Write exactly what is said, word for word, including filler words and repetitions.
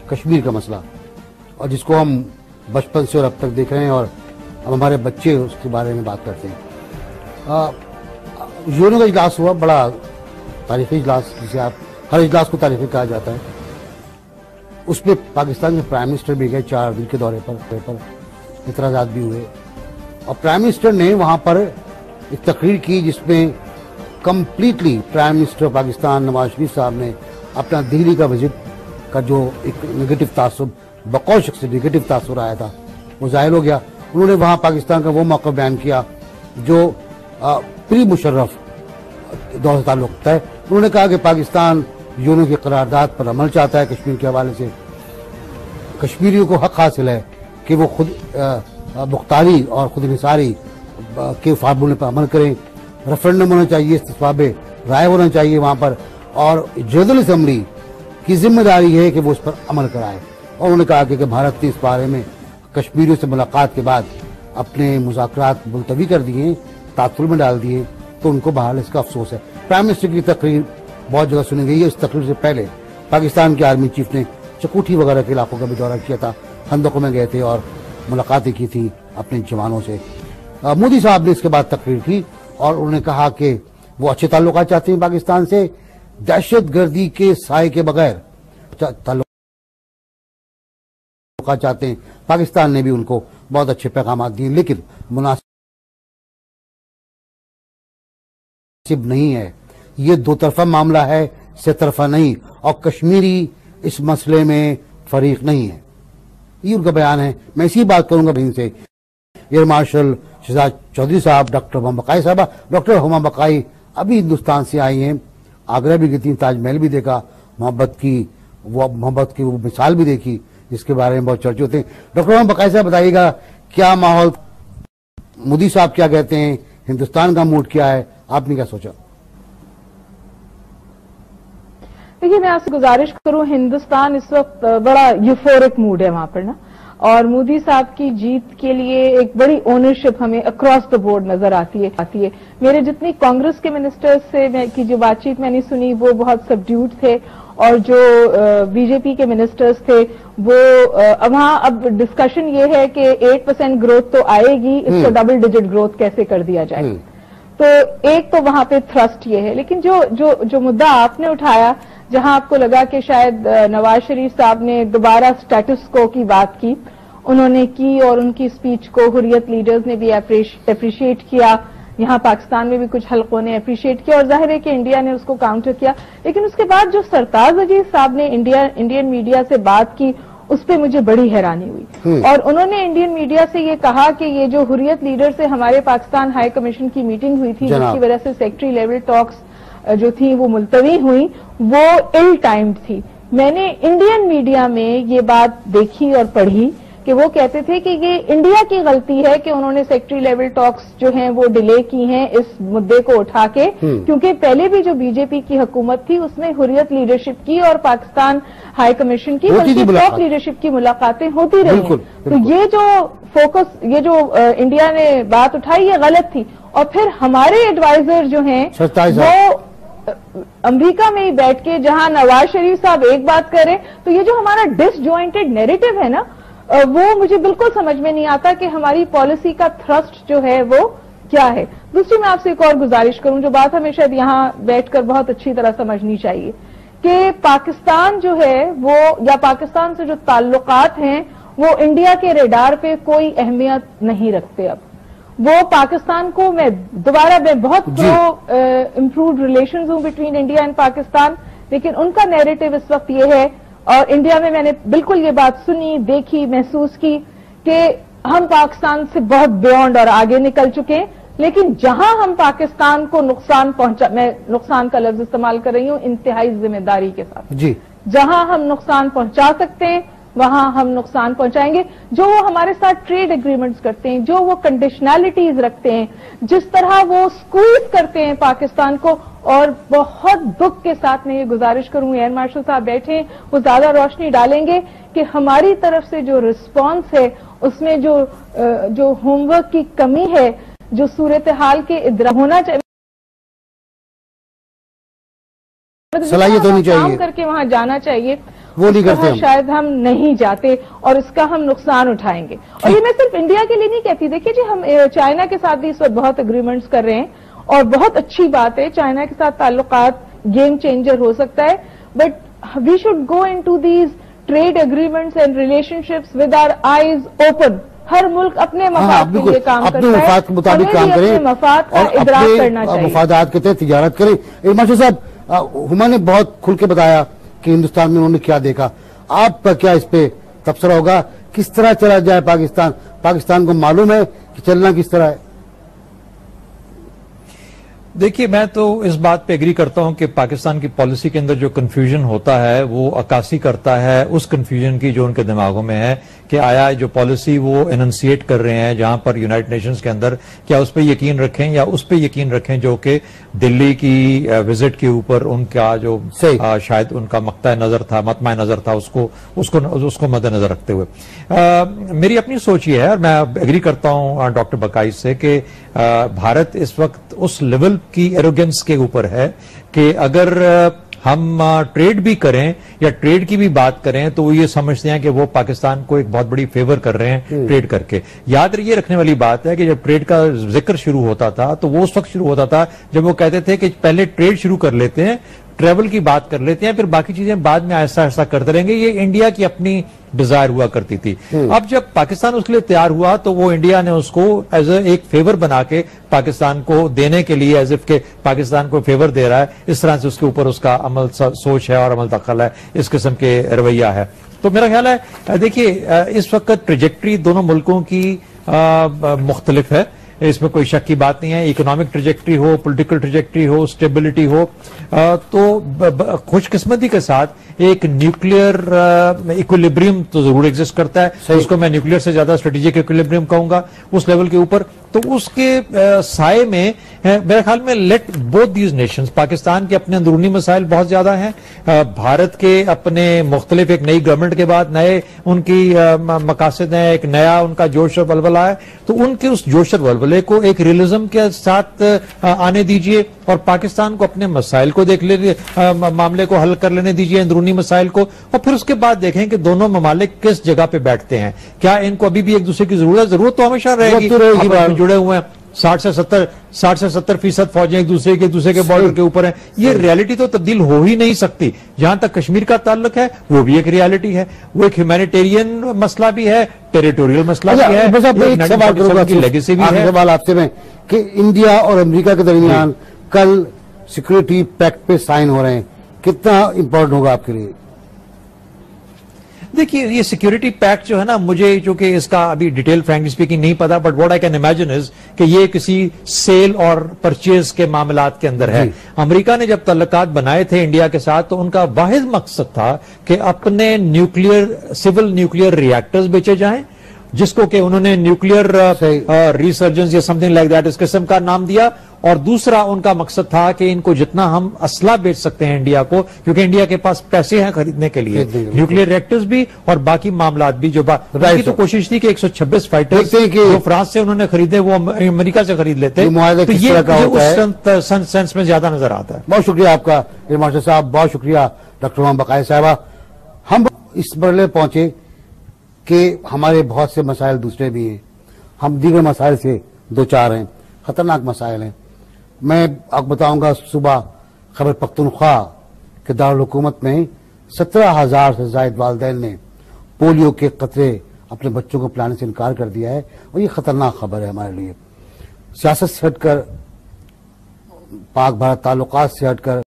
کشمیر کا مسئلہ، اور جس کو ہم بچپن سے اور اب تک دیکھ رہے ہیں اور اب ہمارے بچے اس کے بارے میں بات کرتے ہیں. یونو کا اجلاس ہوا، بڑا تاریخی اجلاس، جسے آپ ہر اجلاس کو تاریخی کہا جاتا ہے. اس میں پاکستان کے پرائم منسٹر بھی گئے چار دن کے دورے پر، پر اعتراضات بھی ہوئے، اور پرائم منسٹر نے وہاں پر ایک تقریر کی جس میں completely prime minister Pakistan Nawaz Sharif صاحب نے اپنا دہلی کا وزٹ کا جو ایک نگیٹو تاثر، بقول شخص نگیٹو تاثر آیا تھا، وہ ظاہر ہو گیا. انہوں نے وہاں پاکستان کا وہ موقع بیان کیا جو پری مشرف دور سے تعلق رکھتا ہے. انہوں نے کہا کہ پاکستان یونو کی قرارداد پر عمل چاہتا ہے کشمیر کے حوالے سے. کشمیریوں کو حق حاصل ہے کہ وہ خود مختاری اور خود انحصاری کے فارمولے پر عمل کریں. ریفرنڈم ہونا چاہیے، استصواب رائے ہونا چاہیے وہاں پر، اور جنرل اسمبلی کی ذمہ داری ہے کہ وہ اس پر عمل کرائے. اور انہوں نے کہا کہ بھارت نے اس بارے میں کشمیریوں سے ملاقات کے بعد اپنے مذاکرات ملتوی کر دیے، تعطل میں ڈال دیے، تو ان کو بہرحال اس کا افسوس ہے. پرائم منسٹر کی تقریر بہت جگہ سنی گئی ہے. اس تقریر سے پہلے پاکستان کے آرمی چیف نے چکوٹھی وغیرہ کے علاقوں کا بھی دورہ کیا تھا، خندقوں میں گئے تھے اور ملاقاتیں کی تھی اپنے جوانوں سے. مودی صاحب نے اس کے بعد تقریر کی اور انہوں نے کہا کہ وہ اچھے تعلقات چاہتے ہیں پاکستان سے، دہشت گردی کے سائے کے بغیر تعلقات چاہتے ہیں. پاکستان نے بھی ان کو بہت اچھے پیغامات دیے، لیکن مناسب نہیں ہے. یہ دو طرفہ معاملہ ہے، سے طرفہ نہیں، اور کشمیری اس مسئلے میں فریق نہیں ہے. یہ ان کا بیان ہے. میں اسی بات کروں گا بہن سے. ایئر مارشل شہزاد چودھری صاحب، ڈاکٹر ہما بقائی صاحبہ. ڈاکٹر ہما بقائی ابھی ہندوستان سے آئی ہیں، آگرہ بھی گئی تھی، تاج محل بھی دیکھا، محبت کی وہ محبت کی وہ مثال بھی دیکھی جس کے بارے میں بہت چرچے ہوتے ہیں. ڈاکٹر ہما بقائی صاحب بتائیے گا کیا ماحول، مودی صاحب کیا کہتے ہیں، ہندوستان کا موڈ کیا ہے، آپ نے کیا سوچا؟ دیکھیے میں آپ سے گزارش کروں، ہندوستان اس وقت بڑا یوفورک موڈ ہے وہاں پر نا، اور مودی صاحب کی جیت کے لیے ایک بڑی اونرشپ ہمیں اکراس دا بورڈ نظر آتی ہے آتی ہے میرے جتنی کانگریس کے منسٹرز سے کی جو بات چیت میں نے سنی وہ بہت سبڈیوڈ تھے، اور جو بی جے پی کے منسٹرز تھے وہ وہاں اب ڈسکشن یہ ہے کہ ایٹ پرسینٹ گروتھ تو آئے گی، اس کو ڈبل ڈیجٹ گروتھ کیسے کر دیا جائے. تو ایک تو وہاں پہ تھرسٹ یہ ہے. لیکن جو جو جو مدعا آپ نے اٹھایا، جہاں آپ کو لگا کہ شاید نواز شریف صاحب نے دوبارہ سٹیٹس کو کی بات کی، انہوں نے کی، اور ان کی سپیچ کو حریت لیڈرز نے بھی اپریشیٹ کیا، یہاں پاکستان میں بھی کچھ حلقوں نے اپریشیٹ کیا، اور ظاہر ہے کہ انڈیا نے اس کو کاؤنٹر کیا. لیکن اس کے بعد جو سرتاج عزیز صاحب نے انڈیا انڈین میڈیا سے بات کی، اس پہ مجھے بڑی حیرانی ہوئی. اور انہوں نے انڈین میڈیا سے یہ کہا کہ یہ جو حریت لیڈر سے ہمارے پاکستان ہائی کمیشن کی میٹنگ ہوئی تھی، جس کی وجہ سے سیکٹری لیول ٹاکس جو تھی وہ ملتوی ہوئی، وہ ال ٹائمڈ تھی. میں نے انڈین میڈیا میں یہ بات دیکھی اور پڑھی کہ وہ کہتے تھے کہ یہ انڈیا کی غلطی ہے کہ انہوں نے سیکٹری لیول ٹاکس جو ہیں وہ ڈیلے کی ہیں اس مدعے کو اٹھا کے، کیونکہ پہلے بھی جو بی جے پی کی حکومت تھی اس میں حریت لیڈرشپ کی اور پاکستان ہائی کمیشن کی بلکہ ٹاپ لیڈرشپ کی ملاقاتیں ہوتی رہی ہیں. تو یہ جو فوکس، یہ جو انڈیا نے بات اٹھائی، یہ غلط تھی. اور پھر ہمارے ایڈوائزر جو ہیں وہ امریکہ میں ہی بیٹھ کے، جہاں نواز شریف صاحب ایک بات کریں، تو یہ جو ہمارا ڈس جوائنٹڈ نیریٹو ہے نا، وہ مجھے بالکل سمجھ میں نہیں آتا کہ ہماری پالیسی کا تھرسٹ جو ہے وہ کیا ہے. دوسری میں آپ سے ایک اور گزارش کروں، جو بات ہمیں شاید یہاں بیٹھ کر بہت اچھی طرح سمجھنی چاہیے، کہ پاکستان جو ہے وہ، یا پاکستان سے جو تعلقات ہیں وہ انڈیا کے ریڈار پہ کوئی اہمیت نہیں رکھتے. اب وہ پاکستان کو، میں دوبارہ میں بہت پرو امپرووڈ ریلیشنز ہوں بٹوین انڈیا اینڈ پاکستان، لیکن ان کا نیریٹو اس وقت یہ ہے، اور انڈیا میں میں نے بالکل یہ بات سنی، دیکھی، محسوس کی کہ ہم پاکستان سے بہت بیونڈ اور آگے نکل چکے ہیں. لیکن جہاں ہم پاکستان کو نقصان پہنچا، میں نقصان کا لفظ استعمال کر رہی ہوں انتہائی ذمہ داری کے ساتھ، جی جہاں ہم نقصان پہنچا سکتے ہیں وہاں ہم نقصان پہنچائیں گے. جو وہ ہمارے ساتھ ٹریڈ ایگریمنٹس کرتے ہیں، جو وہ کنڈیشنالٹیز رکھتے ہیں، جس طرح وہ اسکویز کرتے ہیں پاکستان کو، اور بہت دکھ کے ساتھ میں یہ گزارش کروں، ایئر مارشل صاحب بیٹھے ہیں، وہ زیادہ روشنی ڈالیں گے کہ ہماری طرف سے جو رسپانس ہے اس میں جو جو ہوم ورک کی کمی ہے، جو صورتحال کے ادراک ہونا چاہیے، صلاحیت ہونی چاہیے، کام کر کے وہاں جانا چاہیے. وہ نہیں کرتے ہم. شاید ہم نہیں جاتے اور اس کا ہم نقصان اٹھائیں گے. اور یہ میں صرف انڈیا کے لیے نہیں کہتی. دیکھیے جی ہم چائنا کے ساتھ بھی اس وقت بہت اگریمنٹس کر رہے ہیں اور بہت اچھی بات ہے. چائنا کے ساتھ تعلقات گیم چینجر ہو سکتا ہے, but we should go into these trade agreements and relationships with our eyes open. ہر ملک اپنے مفاد کے لیے کام کرتا ہے, اپنے مفاد کے مطابق کام کریں, اپنے مفاد کا ادراک کرنا چاہیے, مفادات کے تحت تجارت کریں. ماشاء صاحب ہما نے بہت کھل کے بتایا کہ ہندوستان میں انہوں نے کیا دیکھا. آپ کا کیا اس پہ تبصرہ ہوگا؟ کس طرح چلا جائے پاکستان؟ پاکستان کو معلوم ہے کہ چلنا کس طرح ہے؟ دیکھیے میں تو اس بات پہ ایگری کرتا ہوں کہ پاکستان کی پالیسی کے اندر جو کنفیوژن ہوتا ہے وہ عکاسی کرتا ہے اس کنفیوژن کی جو ان کے دماغوں میں ہے کہ آیا جو پالیسی وہ اننسیٹ کر رہے ہیں جہاں پر یونائٹڈ نیشنز کے اندر کیا اس پہ یقین رکھیں یا اس پہ یقین رکھیں جو کہ دلی کی وزٹ کے اوپر ان کا جو شاید ان کا مقطع نظر تھا, مطمع نظر تھا, اس کو اس کو اس کو مد نظر رکھتے ہوئے. میری اپنی سوچ یہ ہے اور میں ایگری کرتا ہوں ڈاکٹر بقائی سے کہ بھارت اس وقت اس لیول کی ایروگنس کے اوپر ہے کہ اگر ہم ٹریڈ بھی کریں یا ٹریڈ کی بھی بات کریں تو وہ یہ سمجھتے ہیں کہ وہ پاکستان کو ایک بہت بڑی فیور کر رہے ہیں ٹریڈ کر کے. یاد یہ رکھنے والی بات ہے کہ جب ٹریڈ کا ذکر شروع ہوتا تھا تو وہ اس وقت شروع ہوتا تھا جب وہ کہتے تھے کہ پہلے ٹریڈ شروع کر لیتے ہیں, ٹریول کی بات کر لیتے ہیں, پھر باقی چیزیں بعد میں آہستہ آہستہ کرتے رہیں گے. یہ انڈیا کی اپنی ڈیزائر ہوا کرتی تھی. اب جب پاکستان اس کے لیے تیار ہوا تو وہ انڈیا نے اس کو ایز اے ایک فیور بنا کے پاکستان کو دینے کے لیے ایز اف کہ پاکستان کو فیور دے رہا ہے, اس طرح سے اس کے اوپر اس کا عمل سوچ ہے اور عمل دخل ہے, اس قسم کے رویہ ہے. تو میرا خیال ہے دیکھیے اس وقت ٹریجیکٹری دونوں ملکوں کی مختلف ہے, اس میں کوئی شک کی بات نہیں ہے. اکنامک ٹریجیکٹری ہو, پولیٹیکل ٹریجیکٹری ہو, اسٹیبلٹی ہو, تو خوش قسمتی کے ساتھ ایک نیوکلیئر ایکولیبریم تو ضرور ایگزسٹ کرتا ہے, اس کو میں نیوکلیئر سے زیادہ اسٹریٹجک ایکولیبریم کہوں گا اس لیول کے اوپر. تو اس کے سائے میں میرے خیال میں let both these nations, Pakistan کے اپنے اندرونی مسائل بہت زیادہ ہیں, بھارت کے اپنے مختلف ایک نئی گورنمنٹ کے بعد نئے ان کی مقاصد ہیں, ایک نیا ان کا جوش اور ولولہ ہے, تو ان کے اس جوش اور ولولے کو ایک ریئلزم کے ساتھ آنے دیجئے اور پاکستان کو اپنے مسائل کو دیکھ لینے, معاملے کو حل کر لینے دیجئے, اندرونی مسائل کو, اور پھر اس کے بعد دیکھیں کہ دونوں ممالک کس جگہ پہ بیٹھتے ہیں. کیا ان کو ابھی بھی ایک دوسرے کی ضرورت ضرورت تو ہمیشہ رہے گی, جڑے ہوئے ہیں ساٹھ سے ستر ساٹھ سے ستر فیصد فوجیں ایک دوسرے کے دوسرے کے بارڈر کے اوپر ہیں. یہ ریالٹی تو تبدیل ہو ہی نہیں سکتی. جہاں تک کشمیر کا تعلق ہے وہ بھی ایک ریالٹی ہے, وہ ایک ہیومینیٹیرین مسئلہ بھی ہے, ٹیریٹوریل مسئلہ بھی ہے, لیگیسی بھی ہے. سوال آپ سے میں کہ انڈیا اور امریکہ کے درمیان کل سیکورٹی پیکٹ پہ سائن ہو رہے ہیں, کتنا امپورٹنٹ ہوگا آپ کے لیے؟ دیکھیے یہ سیکیورٹی پیکٹ جو ہے نا, مجھے چونکہ اس کا ابھی ڈیٹیل فرینکلی اسپیکنگ نہیں پتا, but what I can imagine is کہ یہ کسی سیل اور پرچیز کے معاملات کے اندر ہے. امریکہ نے جب تعلقات بنائے تھے انڈیا کے ساتھ تو ان کا واحد مقصد تھا کہ اپنے نیوکلیئر سول نیوکلیئر ریئیکٹرز بیچے جائیں, جس کو کہ انہوں نے نیوکلیئر ریسرجنس یا سم تھنگ لائک دیٹ اس قسم کا نام دیا. اور دوسرا ان کا مقصد تھا کہ ان کو جتنا ہم اسلحہ بیچ سکتے ہیں انڈیا کو, کیونکہ انڈیا کے پاس پیسے ہیں خریدنے کے لیے, نیوکلیئر ریئیکٹرز بھی اور باقی معاملات بھی. جو باقی تو کوشش تھی کہ ایک سو چھبیس فائٹرز جو فرانس سے انہوں نے خریدے وہ امریکہ سے خرید لیتے, تو یہ اس سینس میں زیادہ نظر آتا ہے. بہت شکریہ آپ کا ماشاء صاحب, بہت شکریہ ڈاکٹر ہما بقائی صاحبہ. ہم اس مرحلے پہنچے کہ ہمارے بہت سے مسائل دوسرے بھی ہیں, ہم دیگر مسائل سے دو چار ہیں, خطرناک مسائل ہیں. میں آپ بتاؤں گا صبح خیبر پختونخوا کے دارالحکومت میں سترہ ہزار سے زائد والدین نے پولیو کے قطرے اپنے بچوں کو پلانے سے انکار کر دیا ہے, اور یہ خطرناک خبر ہے ہمارے لیے. سیاست سے ہٹ کر, پاک بھارت تعلقات سے ہٹ کر